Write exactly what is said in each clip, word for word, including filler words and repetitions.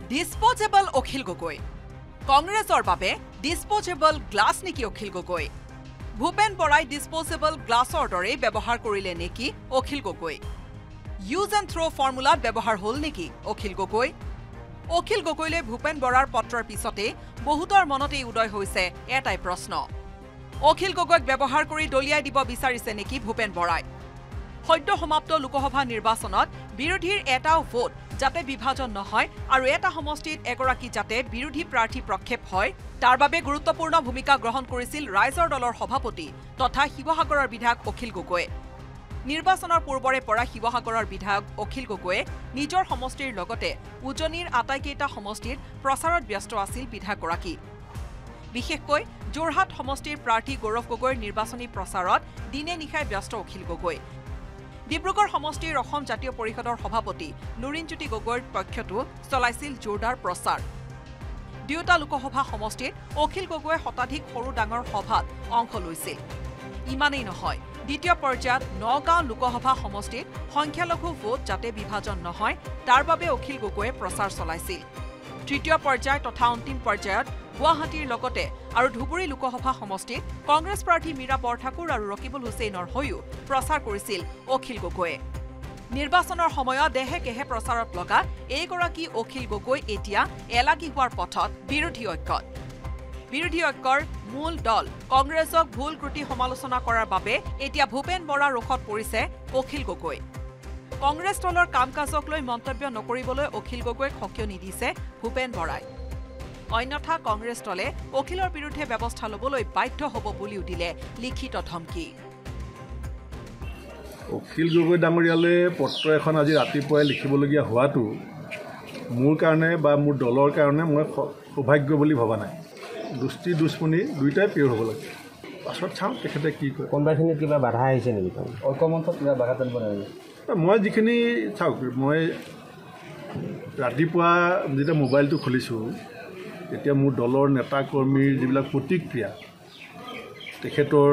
disposable Akhil Gogoi কংগ্ৰেছৰ বাবে disposable glass নেকি অখিল গগৈ ভূপেন বৰাই ডিসপোজেবল গ্লাছৰ দৰে ব্যৱহাৰ কৰিলে নেকি Akhil Gogoi use and throw ফৰ্মুলাত ব্যৱহাৰ হ'ল নেকি অখিল গগৈ অখিল গগৈলৈ ভূপেন বৰাৰ পত্ৰৰ পিছতে বহুতৰ মনতে উদয় হৈছে এটাই প্ৰশ্ন অখিল গগৈক ব্যৱহাৰ কৰি দলিয়াই দিব বিচাৰিছে নেকি ভূপেন বৰাই সদ্য সমাপ্ত লোকসভা নিৰ্বাচনত বিৰোধীৰ এটাও ভোট যাতে বিভাজন নহয় আৰু এটা সমষ্টিত এগৰাকী যাতে বিৰোধী প্ৰাৰ্থী প্ৰক্ষেপ হয় তাৰ বাবে গুৰুত্বপূৰ্ণ ভূমিকা গ্ৰহণ কৰিছিল ৰাইজৰ দলৰ সভাপতি তথা শিৱসাগৰৰ বিধায়ক অখিল গগৈ নিৰ্বাচনৰ পূৰ্বৰে পৰা শিৱসাগৰৰ বিধায়ক অখিল গগৈয়ে নিজৰ সমষ্টিৰ লগতে উজনিৰ আটাইকেইটা সমষ্টিত প্ৰচাৰত ব্যস্ত আছিল বিধায়কগৰাকী বিশেষকৈ যোৰহাট সমষ্টিৰ প্ৰাৰ্থী গৌৰৱ গগৈৰ নিৰ্বাচনী প্ৰচাৰত দিনে নিশাই ব্যস্ত অখিল গগৈ ডিব্ৰুগড় সমষ্টিৰ অসম জাতীয় পৰিষদৰ সভাপতি নুৰিনজ্যোতি গগৈৰ পক্ষতো চলাইছিল জোৰদাৰ প্ৰচাৰ দুয়োটা লোকসভা সমষ্টিত অখিল গগৈয়ে শতাধিক সৰু ডাঙৰ সভাত অংশ লৈছিল ইমানেই নহয় দ্বিতীয় পৰ্যায়ত নগাঁও লোকসভা সমষ্টিত সংখ্যালঘু ভোট যাতে বিভাজন নহয় তাৰ বাবে অখিল গগৈয়ে প্ৰচাৰ চলাইছিল তৃতীয় পৰ্যায় তথা অন্তিম পৰ্যায়ত গুৱাহাটীৰ লগতে আৰু ধুবুৰী লোকসভা সমষ্টিত কংগ্ৰেছ প্ৰাৰ্থী মীৰা বৰঠাকুৰ আৰু ৰকিবুল হুছেইনৰ হৈও প্ৰচাৰ কৰিছিল অখিল গগৈয়ে নিৰ্বাচনৰ সময়ত দেহে কেহে প্ৰচাৰত লগা এইগৰাকী অখিল গগৈ এতিয়া এলাগী হোৱাৰ পথত বিৰোধী ঐক্যত বিৰোধী ঐক্যৰ মূল দল কংগ্ৰেছক ভুল ত্ৰুটি সমালোচনা কৰাৰ বাবে এতিয়া ভূপেন বৰাৰ ৰোষত পৰিছে অখিল গগৈ কংগ্ৰেছ দলৰ কাম কাজক লৈ মন্তব্য নকৰিবলৈ অখিল গগৈক সকিয়নি দিছে ভূপেন বৰাই অন্যথা কংগ্ৰেছ দলে অখিলৰ বিৰুদ্ধে ব্যৱস্থা ল'বলৈ বাধ্য হ'ব বুলিও দিলে লিখিত ধমকি অখিল গগৈ ডাঙৰীয়ালৈ পত্ৰ এখন আজি ৰাতিপুৱাই লিখিবলগীয়া হোৱাটো মোৰ কাৰণে বা মোৰ দলৰ কাৰণে মই সৌভাগ্য বুলি ভবা নাই দুষ্টি দুশ্মনী দুইটাই পিয়ৰ হ'ব লাগে পাছত চাওঁ তেখেতে কি কয় কোনোবাখিনিত কিবা বাধা আহিছে নেকি ঐক্যমঞ্চত কিবা বাধা টানিব নোৱাৰিব মই যিখিনি চাওক মই ৰাতিপুৱা যেতিয়া মোবাইলটো খুলিছোঁ এতিয়া মোৰ দলৰ নেতা কৰ্মীৰ যিবিলাক প্ৰতিক্ৰিয়া তেখেতৰ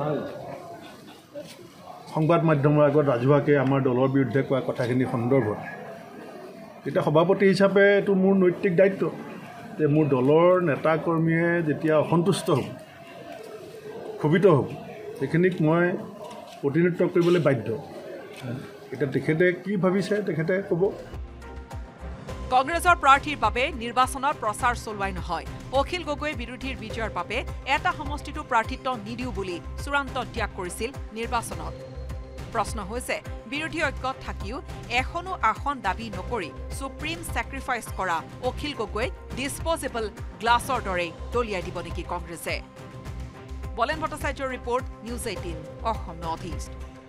সংবাদ মাধ্যমৰ আগত ৰাজহুৱাকৈ আমাৰ দলৰ বিৰুদ্ধে কোৱা কথাখিনি সন্দৰ্ভত এতিয়া সভাপতি হিচাপে এইটো মোৰ নৈতিক দায়িত্ব যে মোৰ দলৰ নেতা কৰ্মীয়ে যেতিয়া অসন্তুষ্ট হ'ব ক্ষোভিত হ'ব সেইখিনিক মই প্ৰতিনিধিত্ব কৰিবলৈ বাধ্য এতিয়া তেখেতে কি ভাবিছে তেখেতে ক'ব কংগ্ৰেছৰ প্ৰাৰ্থীৰ বাবে নিৰ্বাচনত প্ৰচাৰ চলোৱাই নহয় অখিল গগৈ বিৰোধীৰ বিজয়ৰ বাবে এটা সমষ্টিতো প্ৰাৰ্থিত্ব নিদিও বুলি চূড়ান্ত ত্যাগ কৰিছিল নিৰ্বাচনত প্ৰশ্ন হৈছে বিৰোধী ঐক্যত থাকিও এখনো আসন দাবী নকৰি সুপ্ৰিম ছেক্ৰিফাইচ কৰা অখিল গগৈ ডিসপোজেবল গ্লাছৰ দৰে দলিয়াই দিব নেকি কংগ্ৰেছে বলেন ভট্টাচাৰ্যৰ report news eighteen Assam north east